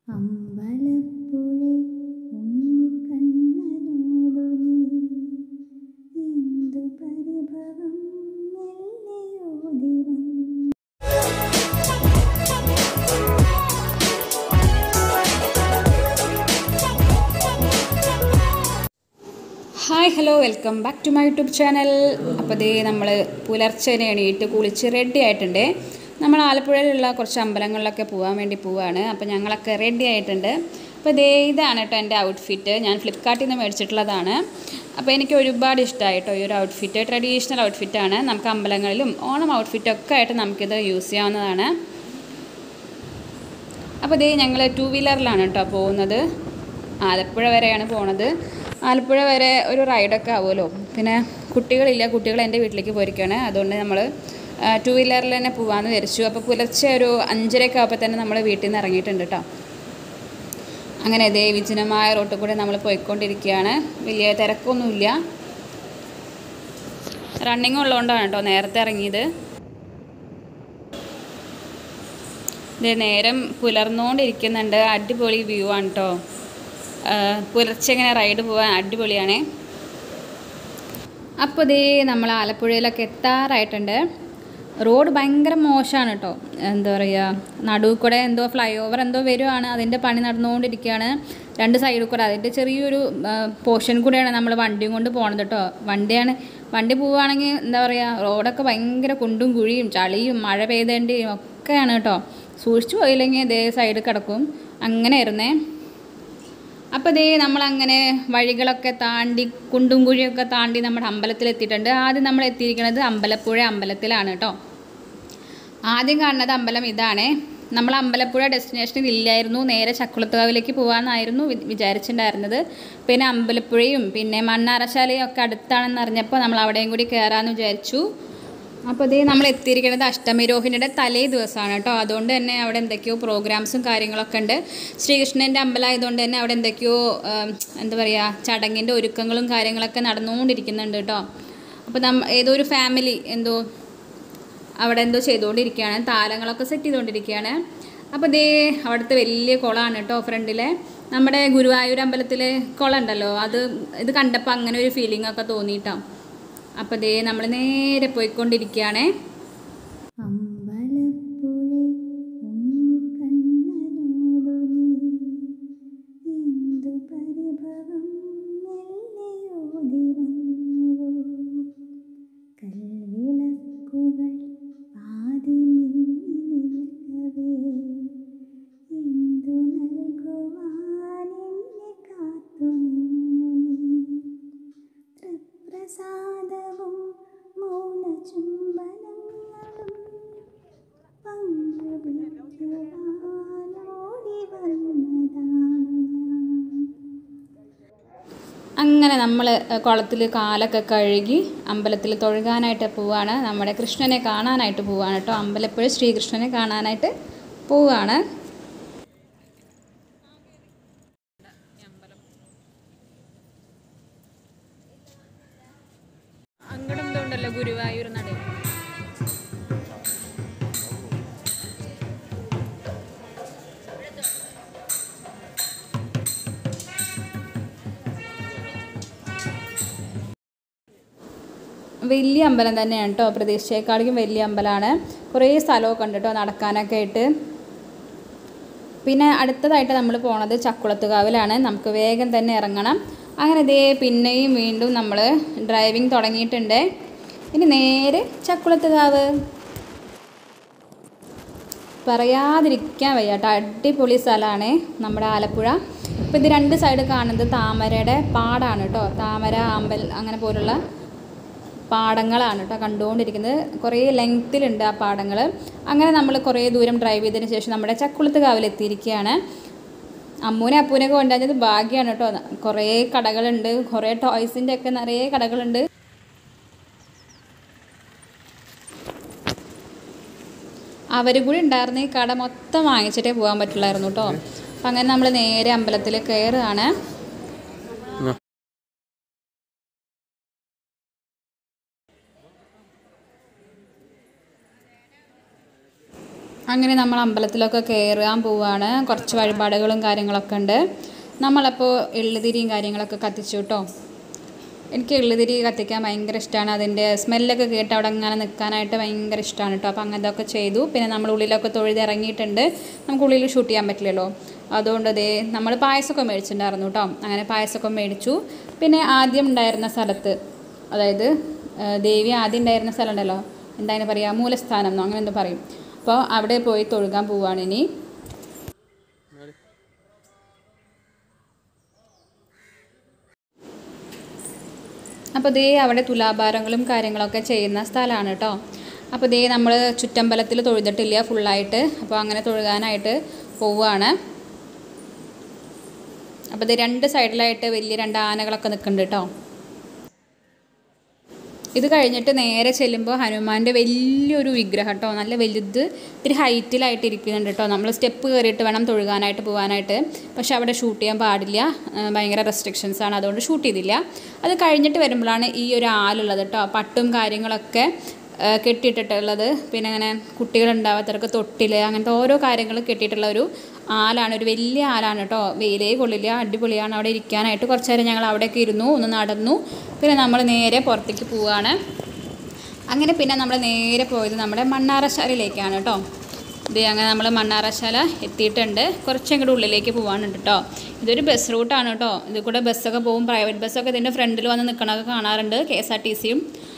അമ്പലപ്പുഴേ ഉണ്ണിക്കണ്ണനോടു നീ എന്തു പരിഭവം മെല്ലെയോതി വന്നു. Hi hello welcome back to my YouTube channel. അപ്പോൾ ദേ നമ്മൾ പുലർച്ചെ എണീറ്റ് കുളിച്ച് റെഡി ആയിട്ടുണ്ട്. നമ്മൾ ആലപ്പുഴയിലുള്ള കുറച്ച് അമ്പലങ്ങളിലൊക്കെ പോകാൻ വേണ്ടി പോവുകയാണ്. അപ്പോൾ ഞങ്ങളൊക്കെ റെഡി ആയിട്ടുണ്ട്. അപ്പോൾ ദേ ഇതാണ് കേട്ടോ എൻ്റെ ഔട്ട്ഫിറ്റ്. ഞാൻ ഫ്ലിപ്കാർട്ടിൽ നിന്ന് മേടിച്ചിട്ടുള്ളതാണ്. അപ്പോൾ എനിക്ക് ഒരുപാട് ഇഷ്ടമായി കേട്ടോ ഈ ഒരു ഔട്ട്ഫിറ്റ്. ട്രഡീഷണൽ ഔട്ട്ഫിറ്റാണ്. നമുക്ക് അമ്പലങ്ങളിലും ഓണം ഔട്ട്ഫിറ്റൊക്കെ ആയിട്ട് നമുക്കിത് യൂസ് ചെയ്യാവുന്നതാണ്. അപ്പോൾ ദേ ഞങ്ങൾ 2 വീലറിലാണ് കേട്ടോ പോകുന്നത്. ആലപ്പുഴ വരെയാണ് പോണത്. ആലപ്പുഴ വരെ ഒരു റൈഡൊക്കെ ആവുമല്ലോ. പിന്നെ കുട്ടികളില്ല, കുട്ടികൾ എൻ്റെ വീട്ടിലേക്ക് പോയിരിക്കുകയാണ്. അതുകൊണ്ട് നമ്മൾ 2 വീലറിൽ തന്നെ പോകാമെന്ന് വിചാരിച്ചു. അപ്പോൾ പുലർച്ചെ ഒരു 5:30 ആകുമ്പോൾ തന്നെ നമ്മൾ വീട്ടിൽ നിന്ന് ഇറങ്ങിയിട്ടുണ്ട് കേട്ടോ. അങ്ങനെ ഇതേ വിജനമായ റോട്ടിൽ കൂടെ നമ്മൾ പോയിക്കൊണ്ടിരിക്കുകയാണ്. വലിയ തിരക്കൊന്നുമില്ല. റണ്ണിങ് ഉള്ളതുകൊണ്ടാണ് കേട്ടോ നേരത്തെ ഇറങ്ങിയത്. ഇതേ നേരം പുലർന്നുകൊണ്ടിരിക്കുന്നുണ്ട്. അടിപൊളി വ്യൂ ആണ് കേട്ടോ. പുലർച്ചെ ഇങ്ങനെ റൈഡ് പോകാൻ അടിപൊളിയാണ്. അപ്പോൾ ഇതേ നമ്മൾ ആലപ്പുഴയിലൊക്കെ എത്താറായിട്ടുണ്ട്. റോഡ് ഭയങ്കര മോശമാണ് കേട്ടോ. എന്താ പറയുക, നടുവിൽ കൂടെ എന്തോ ഫ്ലൈ ഓവർ എന്തോ വരുവാണ്, അതിൻ്റെ പണി നടന്നുകൊണ്ടിരിക്കുകയാണ്. 2 സൈഡിൽ കൂടെ അതിൻ്റെ ചെറിയൊരു പോർഷൻ കൂടെയാണ് നമ്മൾ വണ്ടിയും കൊണ്ട് പോകണത് കേട്ടോ. വണ്ടി പോവുകയാണെങ്കിൽ എന്താ പറയുക, റോഡൊക്കെ ഭയങ്കര കുണ്ടും കുഴിയും ചളിയും മഴ പെയ്തേണ്ടിയും ഒക്കെയാണ് കേട്ടോ. സൂക്ഷിച്ചു പോയില്ലെങ്കിൽ ഇതേ സൈഡ് കിടക്കും. അങ്ങനെ ആയിരുന്നേ. അപ്പോൾ ദേ നമ്മളങ്ങനെ വഴികളൊക്കെ താണ്ടി കുണ്ടും കുഴിയൊക്കെ താണ്ടി നമ്മുടെ അമ്പലത്തിലെത്തിയിട്ടുണ്ട്. ആദ്യം നമ്മൾ എത്തിയിരിക്കുന്നത് അമ്പലപ്പുഴ അമ്പലത്തിലാണ് കേട്ടോ. ആദ്യം കാണുന്നത് അമ്പലം ഇതാണ്. നമ്മൾ അമ്പലപ്പുഴ ഡെസ്റ്റിനേഷനിൽ ഇല്ലായിരുന്നു. നേരെ ചക്കുളത്തുകാവിലേക്ക് പോകാമെന്നായിരുന്നു വിചാരിച്ചിട്ടുണ്ടായിരുന്നത്. പിന്നെ അമ്പലപ്പുഴയും പിന്നെ മണ്ണാറശാലയും ഒക്കെ അടുത്താണെന്ന് അറിഞ്ഞപ്പോൾ നമ്മൾ അവിടെയും കൂടി കയറാമെന്ന് വിചാരിച്ചു. അപ്പോൾ ഇതേ നമ്മൾ എത്തിയിരിക്കുന്നത് അഷ്ടമിരോഹിണിയുടെ തലേ ദിവസമാണ് കേട്ടോ. അതുകൊണ്ട് തന്നെ അവിടെ എന്തൊക്കെയോ പ്രോഗ്രാംസും കാര്യങ്ങളൊക്കെ ഉണ്ട്. ശ്രീകൃഷ്ണൻ്റെ അമ്പലമായതുകൊണ്ട് തന്നെ അവിടെ എന്തൊക്കെയോ എന്താ പറയുക, ചടങ്ങിൻ്റെ ഒരുക്കങ്ങളും കാര്യങ്ങളൊക്കെ നടന്നുകൊണ്ടിരിക്കുന്നുണ്ട് കേട്ടോ. അപ്പോൾ ഏതോ ഒരു ഫാമിലി അവിടെ എന്തോ ചെയ്തുകൊണ്ടിരിക്കുകയാണ്. താലങ്ങളൊക്കെ സെറ്റ് ചെയ്തുകൊണ്ടിരിക്കുകയാണ്. അപ്പോൾ ഇതേ അവിടുത്തെ വലിയ കുളമാണ് കേട്ടോ ഫ്രണ്ടിലെ. നമ്മുടെ ഗുരുവായൂർ അമ്പലത്തിലെ കുളം ഉണ്ടല്ലോ, ഇത് കണ്ടപ്പോൾ അങ്ങനെ ഒരു ഫീലിംഗ് ഒക്കെ തോന്നിയിട്ടോ. അപ്പോൾ ദേ നമ്മൾ നേരെ പോയിക്കൊണ്ടിരിക്കുകയാണേ. അമ്പലപ്പുഴേ ഉണ്ണിക്കണ്ണനോടു നീ എന്തു പരിഭവം മെല്ലെയോതി വന്നു. കൽവിളക്കുകൾ പാതി മിന്നി നിൽക്കവേ എന്തു നൽകുവാൻ എന്നെ കാത്തു നിന്നു നീ. തൃപ്രസാദവും മൗനചുംബനങ്ങളും പങ്കുവയ്ക്കുവാനോടി വന്നതാണ് ഞാൻ. അങ്ങനെ നമ്മൾ കുളത്തിൽ കാലൊക്കെ കഴുകി അമ്പലത്തിൽ തൊഴുകാനായിട്ട് പോവുകയാണ്. നമ്മുടെ കൃഷ്ണനെ കാണാനായിട്ട് പോവുകയാണ് കേട്ടോ. അമ്പലപ്പുഴ ശ്രീകൃഷ്ണനെ കാണാനായിട്ട് പോവുകയാണ്. അങ്ങോട്ടും ഇതുണ്ടല്ലോ ഗുരുവായൂർ നട. വലിയ അമ്പലം തന്നെയാണ് കേട്ടോ. പ്രതീക്ഷയെക്കാളും വലിയ അമ്പലമാണ്. കുറേ സ്ഥലമൊക്കെ ഉണ്ട് കേട്ടോ നടക്കാനൊക്കെ ആയിട്ട്. പിന്നെ അടുത്തതായിട്ട് നമ്മൾ പോണത് ചക്കുളത്തുകാവിലാണ്. നമുക്ക് വേഗം തന്നെ ഇറങ്ങണം. അങ്ങനെ ഇതേ പിന്നെയും വീണ്ടും നമ്മൾ ഡ്രൈവിംഗ് തുടങ്ങിയിട്ടുണ്ട്. ഇനി നേരെ ചക്കുളത്തുകാവ്. പറയാതിരിക്കാൻ വയ്യ കേട്ടോ, അടിപൊളി സ്ഥലമാണ് നമ്മുടെ ആലപ്പുഴ. അപ്പോൾ ഇത് 2 സൈഡ് കാണുന്നത് താമരയുടെ പാടാണ് കേട്ടോ. താമര, ആമ്പൽ അങ്ങനെ പോലുള്ള പാടങ്ങളാണ് കേട്ടോ കണ്ടുകൊണ്ടിരിക്കുന്നത്. കുറേ ലെങ്ത്തിലുണ്ട് ആ പാടങ്ങൾ. അങ്ങനെ നമ്മൾ കുറേ ദൂരം ഡ്രൈവ് ചെയ്തതിന് ശേഷം നമ്മുടെ ചക്കുളത്തുകാവിലെത്തിയിരിക്കുകയാണ്. അമ്മൂനെ അപ്പൂനെയൊക്കെ കൊണ്ടുവന്നത് ഭാഗ്യമാണ് കേട്ടോ. കുറേ കടകളുണ്ട്, കുറേ ടോയ്സിൻ്റെ ഒക്കെ നിറയെ കടകളുണ്ട്. അവർ കൂടി ഉണ്ടായിരുന്ന ഈ കട മൊത്തം വാങ്ങിച്ചിട്ടേ പോകാൻ പറ്റുള്ളായിരുന്നു കേട്ടോ. അപ്പം അങ്ങനെ നമ്മൾ നേരെ അമ്പലത്തിൽ കയറുകയാണ്. അങ്ങനെ നമ്മൾ അമ്പലത്തിലൊക്കെ കയറാൻ പോവുകയാണ്. കുറച്ച് വഴിപാടുകളും കാര്യങ്ങളൊക്കെ ഉണ്ട്. നമ്മളപ്പോൾ എള്ളുതിരിയും കാര്യങ്ങളൊക്കെ കത്തിച്ചു കേട്ടോ. എനിക്ക് എള്ളുതിരി കത്തിക്കാൻ ഭയങ്കര ഇഷ്ടമാണ്. അതിൻ്റെ സ്മെല്ലൊക്കെ കേട്ട് അവിടെ അങ്ങനെ നിൽക്കാനായിട്ട് ഭയങ്കര ഇഷ്ടമാണ് കേട്ടോ. അപ്പോൾ അങ്ങനത്തെ ചെയ്തു. പിന്നെ നമ്മൾ ഉള്ളിലൊക്കെ തൊഴുതിറങ്ങിയിട്ടുണ്ട്. നമുക്ക് ഉള്ളിൽ ഷൂട്ട് ചെയ്യാൻ പറ്റില്ലല്ലോ, അതുകൊണ്ട് നമ്മൾ പായസമൊക്കെ മേടിച്ചിട്ടുണ്ടായിരുന്നു കേട്ടോ. അങ്ങനെ പായസമൊക്കെ മേടിച്ചു. പിന്നെ ആദ്യം ഉണ്ടായിരുന്ന സ്ഥലത്ത്, അതായത് ദേവി ആദ്യം ഉണ്ടായിരുന്ന സ്ഥലം ഉണ്ടല്ലോ, എന്തായാലും പറയുക, മൂലസ്ഥാനം എന്നോ അങ്ങനെ എന്തോ പറയും. അപ്പോൾ അവിടെ പോയി തൊഴുകാൻ പോവുകയാണ് ഇനി. അപ്പോൾ അവിടെ തുലാഭാരങ്ങളും കാര്യങ്ങളൊക്കെ ചെയ്യുന്ന സ്ഥലമാണ് കേട്ടോ. അപ്പോൾ നമ്മൾ ചുറ്റമ്പലത്തിൽ തൊഴുതിട്ടില്ല ഫുള്ളായിട്ട്. അപ്പോൾ അങ്ങനെ തൊഴുകാനായിട്ട് പോവുകയാണ്. അപ്പോൾ രണ്ട് സൈഡിലായിട്ട് വലിയ 2 ആനകളൊക്കെ നിൽക്കുന്നുണ്ട് കേട്ടോ. ഇത് കഴിഞ്ഞിട്ട് നേരെ ചെല്ലുമ്പോൾ ഹനുമാൻ്റെ വലിയൊരു വിഗ്രഹം കേട്ടോ, നല്ല വലുത്, ഇത്തിരി ഹൈറ്റിലായിട്ട് ഇരിക്കുന്നുണ്ട് കേട്ടോ. നമ്മൾ സ്റ്റെപ്പ് കയറിയിട്ട് വേണം തൊഴുകാനായിട്ട് പോകാനായിട്ട്. പക്ഷെ അവിടെ ഷൂട്ട് ചെയ്യാൻ പാടില്ല, ഭയങ്കര റെസ്ട്രിക്ഷൻസാണ്, അതുകൊണ്ട് ഷൂട്ട് ചെയ്തില്ല. അത് കഴിഞ്ഞിട്ട് വരുമ്പോഴാണ് ഈ ഒരു ആലുള്ളത് കേട്ടോ. പട്ടും കാര്യങ്ങളൊക്കെ കെട്ടിയിട്ടിട്ടുള്ളത്. പിന്നെ അങ്ങനെ കുട്ടികളുണ്ടാവാത്തവർക്ക് തൊട്ടിൽ, അങ്ങനത്തെ ഓരോ കാര്യങ്ങൾ കെട്ടിയിട്ടുള്ള ഒരു ആലാണ്, ഒരു വലിയ ആലാണ് കേട്ടോ. വെയിലേ കൊള്ളില്ല, അടിപൊളിയാണ്. അവിടെ ഇരിക്കാനായിട്ട് കുറച്ച് നേരം ഞങ്ങൾ അവിടെയൊക്കെ ഇരുന്നു, ഒന്ന് നടന്നു. പിന്നെ നമ്മൾ നേരെ പുറത്തേക്ക് പോവുകയാണ്. അങ്ങനെ പിന്നെ നമ്മൾ നേരെ പോയത് നമ്മുടെ മണ്ണാറശാലയിലേക്കാണ് കേട്ടോ. അങ്ങനെ നമ്മൾ മണ്ണാറശാല എത്തിയിട്ടുണ്ട്. കുറച്ചങ്ങോട്ട് ഉള്ളിലേക്ക് പോകാനുണ്ട് കേട്ടോ. ഇതൊരു ബസ് റൂട്ടാണ് കേട്ടോ. ഇത് കൂടെ ബസ്സൊക്കെ പോകും, പ്രൈവറ്റ് ബസ്സൊക്കെ ഇതിൻ്റെ ഫ്രണ്ടിൽ വന്ന് നിൽക്കണമൊക്കെ കാണാറുണ്ട്, KSRTCയും.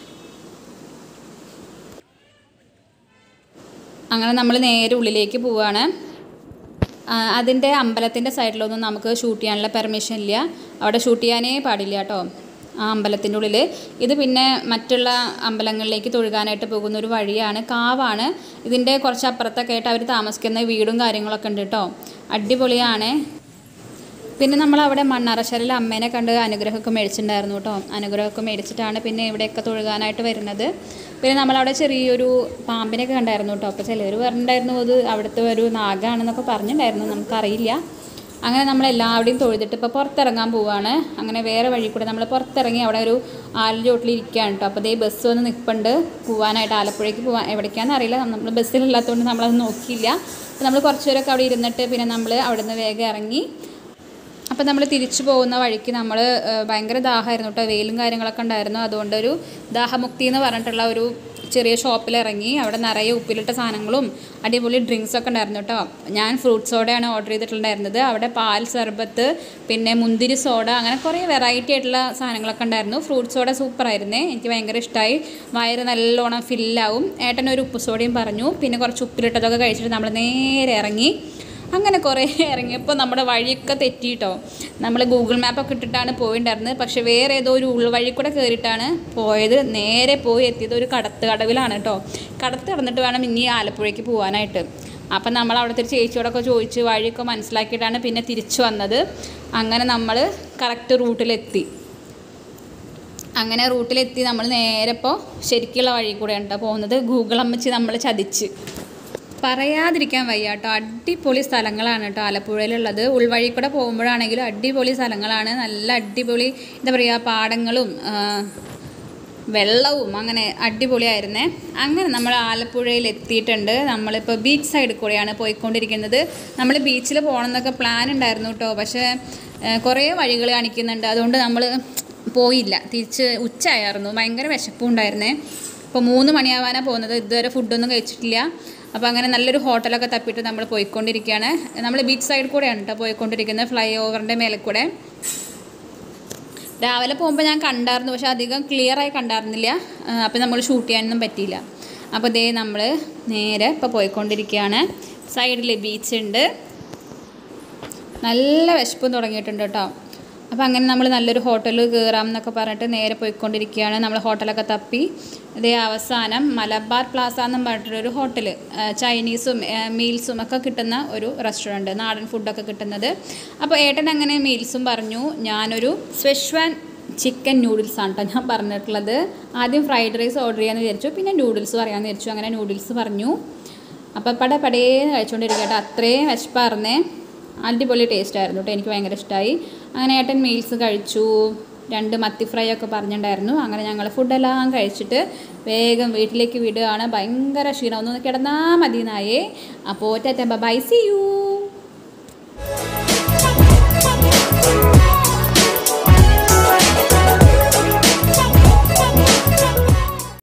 അങ്ങനെ നമ്മൾ നേരെ ഉള്ളിലേക്ക് പോവുകയാണ്. അതിൻ്റെ അമ്പലത്തിൻ്റെ സൈഡിലൊന്നും നമുക്ക് ഷൂട്ട് ചെയ്യാനുള്ള പെർമിഷൻ ഇല്ല, അവിടെ ഷൂട്ട് ചെയ്യാനേ പാടില്ല കേട്ടോ, ആ അമ്പലത്തിൻ്റെ ഉള്ളിൽ. ഇത് പിന്നെ മറ്റുള്ള അമ്പലങ്ങളിലേക്ക് തൊഴുകാനായിട്ട് പോകുന്ന ഒരു വഴിയാണ്, കാവാണ്. ഇതിൻ്റെ കുറച്ച് അപ്പുറത്തൊക്കെ ആയിട്ട് അവർ താമസിക്കുന്ന വീടും കാര്യങ്ങളൊക്കെ ഉണ്ട് കേട്ടോ. അടിപൊളിയാണ്. പിന്നെ നമ്മളവിടെ മണ്ണാറശാലയിൽ അമ്മേനെ കണ്ട് അനുഗ്രഹമൊക്കെ മേടിച്ചിട്ടുണ്ടായിരുന്നു കേട്ടോ. അനുഗ്രഹമൊക്കെ മേടിച്ചിട്ടാണ് പിന്നെ ഇവിടെയൊക്കെ തൊഴുകാനായിട്ട് വരുന്നത്. പിന്നെ നമ്മളവിടെ ചെറിയൊരു പാമ്പിനെയൊക്കെ കണ്ടായിരുന്നു കേട്ടോ. അപ്പോൾ ചിലർ പറഞ്ഞിട്ടുണ്ടായിരുന്നു അത് അവിടുത്തെ ഒരു നാഗാണെന്നൊക്കെ പറഞ്ഞിട്ടുണ്ടായിരുന്നു, നമുക്കറിയില്ല. അങ്ങനെ നമ്മളെല്ലാവരുടെയും തൊഴുതിട്ട് ഇപ്പോൾ പുറത്തിറങ്ങാൻ പോവുകയാണ്. അങ്ങനെ വേറെ വഴി കൂടെ നമ്മൾ പുറത്തിറങ്ങി അവിടെ ഒരു ആലിൻ്റെ ചോട്ടിലിരിക്കുകയാണ് കേട്ടോ. അപ്പോൾ ബസ് വന്ന് നിൽപ്പുണ്ട് പോകാനായിട്ട്, ആലപ്പുഴയ്ക്ക് പോകാൻ. എവിടേക്കാണെന്ന് അറിയില്ല, നമ്മൾ ബസ്സിലില്ലാത്തതുകൊണ്ട് നമ്മളത് നോക്കിയില്ല. അപ്പോൾ നമ്മൾ കുറച്ച് പേരൊക്കെ അവിടെ ഇരുന്നിട്ട് പിന്നെ നമ്മൾ അവിടെ നിന്ന് വേഗം ഇറങ്ങി. അപ്പോൾ നമ്മൾ തിരിച്ചു പോകുന്ന വഴിക്ക് നമ്മൾ ഭയങ്കര ദാഹമായിരുന്നു കേട്ടോ, വെയിലും കാര്യങ്ങളൊക്കെ ഉണ്ടായിരുന്നു. അതുകൊണ്ടൊരു ദാഹമുക്തി എന്ന് പറഞ്ഞിട്ടുള്ള ഒരു ചെറിയ ഷോപ്പിൽ ഇറങ്ങി. അവിടെ നിറയെ ഉപ്പിലിട്ട സാധനങ്ങളും അടിപൊളി ഡ്രിങ്ക്സൊക്കെ ഉണ്ടായിരുന്നു കേട്ടോ. ഞാൻ ഫ്രൂട്ട് സോഡയാണ് ഓർഡർ ചെയ്തിട്ടുണ്ടായിരുന്നത്. അവിടെ പാൽ സർബത്ത്, പിന്നെ മുന്തിരി സോഡ, അങ്ങനെ കുറേ വെറൈറ്റി ആയിട്ടുള്ള സാധനങ്ങളൊക്കെ ഉണ്ടായിരുന്നു. ഫ്രൂട്ട് സോഡ സൂപ്പറായിരുന്നേ, എനിക്ക് ഭയങ്കര ഇഷ്ടമായി. വയറ് നല്ലോണം ഫില്ലാവും. ഏട്ടനൊരു ഉപ്പ് സോഡയും പറഞ്ഞു. പിന്നെ കുറച്ച് ഉപ്പിലിട്ടതൊക്കെ കഴിച്ചിട്ട് നമ്മൾ നേരെ ഇറങ്ങി. അങ്ങനെ കുറേ ഇറങ്ങിയപ്പോൾ നമ്മുടെ വഴിയൊക്കെ തെറ്റിയിട്ടോ. നമ്മൾ ഗൂഗിൾ മാപ്പൊക്കെ ഇട്ടിട്ടാണ് പോയിട്ടുണ്ടായിരുന്നത്, പക്ഷേ വേറെ ഏതോ ഒരു ഉൾവഴി കൂടെ കയറിയിട്ടാണ് പോയത്. നേരെ പോയി എത്തിയത് ഒരു കടവിലാണ് കേട്ടോ. കടത്ത് കടന്നിട്ട് വേണം ഇനി ആലപ്പുഴയ്ക്ക് പോകാനായിട്ട്. അപ്പം നമ്മൾ അവിടുത്തെ ഒരു ചേച്ചിയോടൊക്കെ ചോദിച്ച് വഴിയൊക്കെ മനസ്സിലാക്കിയിട്ടാണ് പിന്നെ തിരിച്ചു വന്നത്. അങ്ങനെ നമ്മൾ കറക്റ്റ് റൂട്ടിലെത്തി. അങ്ങനെ റൂട്ടിലെത്തി നമ്മൾ നേരെ ഇപ്പോൾ ശരിക്കുള്ള വഴി കൂടെയാണ് കേട്ടോ പോകുന്നത്. ഗൂഗിൾ അമ്മച്ചി നമ്മൾ ചതിച്ച്, പറയാതിരിക്കാൻ വയ്യ കേട്ടോ. അടിപൊളി സ്ഥലങ്ങളാണ് കേട്ടോ ആലപ്പുഴയിലുള്ളത്. ഉൾവഴി കൂടെ പോകുമ്പോഴാണെങ്കിലും അടിപൊളി സ്ഥലങ്ങളാണ്. നല്ല അടിപൊളി എന്താ പറയുക, പാടങ്ങളും വെള്ളവും അങ്ങനെ അടിപൊളിയായിരുന്നേ. അങ്ങനെ നമ്മൾ ആലപ്പുഴയിൽ എത്തിയിട്ടുണ്ട്. നമ്മളിപ്പോൾ ബീച്ച് സൈഡിൽ കൂടെയാണ് പോയിക്കൊണ്ടിരിക്കുന്നത്. നമ്മൾ ബീച്ചിൽ പോകണമെന്നൊക്കെ പ്ലാൻ ഉണ്ടായിരുന്നു കേട്ടോ, പക്ഷേ കുറേ വഴികൾ കാണിക്കുന്നുണ്ട്, അതുകൊണ്ട് നമ്മൾ പോയില്ല. തിരിച്ച് ഉച്ചയായിരുന്നു, ഭയങ്കര വിശപ്പും ഉണ്ടായിരുന്നേ. ഇപ്പോൾ 3 മണിയാവാനാണ് പോകുന്നത്. ഇതുവരെ ഫുഡൊന്നും കഴിച്ചിട്ടില്ല. അപ്പോൾ അങ്ങനെ നല്ലൊരു ഹോട്ടലൊക്കെ തപ്പിയിട്ട് നമ്മൾ പോയിക്കൊണ്ടിരിക്കുകയാണ്. നമ്മൾ ബീച്ച് സൈഡിൽ കൂടെയാണ് കേട്ടോ പോയിക്കൊണ്ടിരിക്കുന്നത്, ഫ്ലൈ ഓവറിൻ്റെ മേലെ കൂടെ. രാവിലെ പോകുമ്പോൾ ഞാൻ കണ്ടായിരുന്നു, പക്ഷേ അധികം ക്ലിയറായി കണ്ടായിരുന്നില്ല. അപ്പോൾ നമ്മൾ ഷൂട്ട് ചെയ്യാനൊന്നും പറ്റിയില്ല. അപ്പോൾ നമ്മൾ നേരെ ഇപ്പോൾ പോയിക്കൊണ്ടിരിക്കുകയാണ്. സൈഡിൽ ബീച്ചുണ്ട്. നല്ല വിശപ്പും തുടങ്ങിയിട്ടുണ്ട് കേട്ടോ. അപ്പോൾ അങ്ങനെ നമ്മൾ നല്ലൊരു ഹോട്ടലിൽ കയറാം എന്നൊക്കെ പറഞ്ഞിട്ട് നേരെ പോയിക്കൊണ്ടിരിക്കുകയാണ്. നമ്മൾ ഹോട്ടലൊക്കെ തപ്പി അവസാനം മലബാർ പ്ലാസ എന്നും പറഞ്ഞിട്ടൊരു ഹോട്ടൽ, ചൈനീസും മീൽസും ഒക്കെ കിട്ടുന്ന ഒരു റെസ്റ്റോറൻറ്റ്, നാടൻ ഫുഡൊക്കെ കിട്ടുന്നത്. അപ്പോൾ ഏട്ടൻ അങ്ങനെ മീൽസും പറഞ്ഞു. ഞാനൊരു സ്പെഷ്വാൻ ചിക്കൻ നൂഡിൽസാണ് കേട്ടോ ഞാൻ പറഞ്ഞിട്ടുള്ളത്. ആദ്യം ഫ്രൈഡ് റൈസ് ഓർഡർ ചെയ്യാമെന്ന് വിചാരിച്ചു, പിന്നെ നൂഡിൽസ് പറയാമെന്ന് വിചാരിച്ചു. അങ്ങനെ നൂഡിൽസ് പറഞ്ഞു. അപ്പോൾ പടേന്ന് കഴിച്ചുകൊണ്ടിരിക്കുക കേട്ടോ. അത്രയും വിശപ്പായിരുന്നേ. അടിപൊളി ടേസ്റ്റ് ആയിരുന്നു കേട്ടോ, എനിക്ക് ഭയങ്കര ഇഷ്ടമായി. അങ്ങനെ ഏട്ടൻ മീൽസ് കഴിച്ചു. 2 മത്തി ഫ്രൈ ഒക്കെ പറഞ്ഞിട്ടുണ്ടായിരുന്നു. അങ്ങനെ ഞങ്ങൾ ഫുഡെല്ലാം കഴിച്ചിട്ട് വേഗം വീട്ടിലേക്ക് വിടുകയാണ്. ഭയങ്കര ക്ഷീണം, ഒന്ന് കിടന്നാൽ മതി എന്നായേ. അപ്പോൾ ടാറ്റ ബൈ, സീ യു.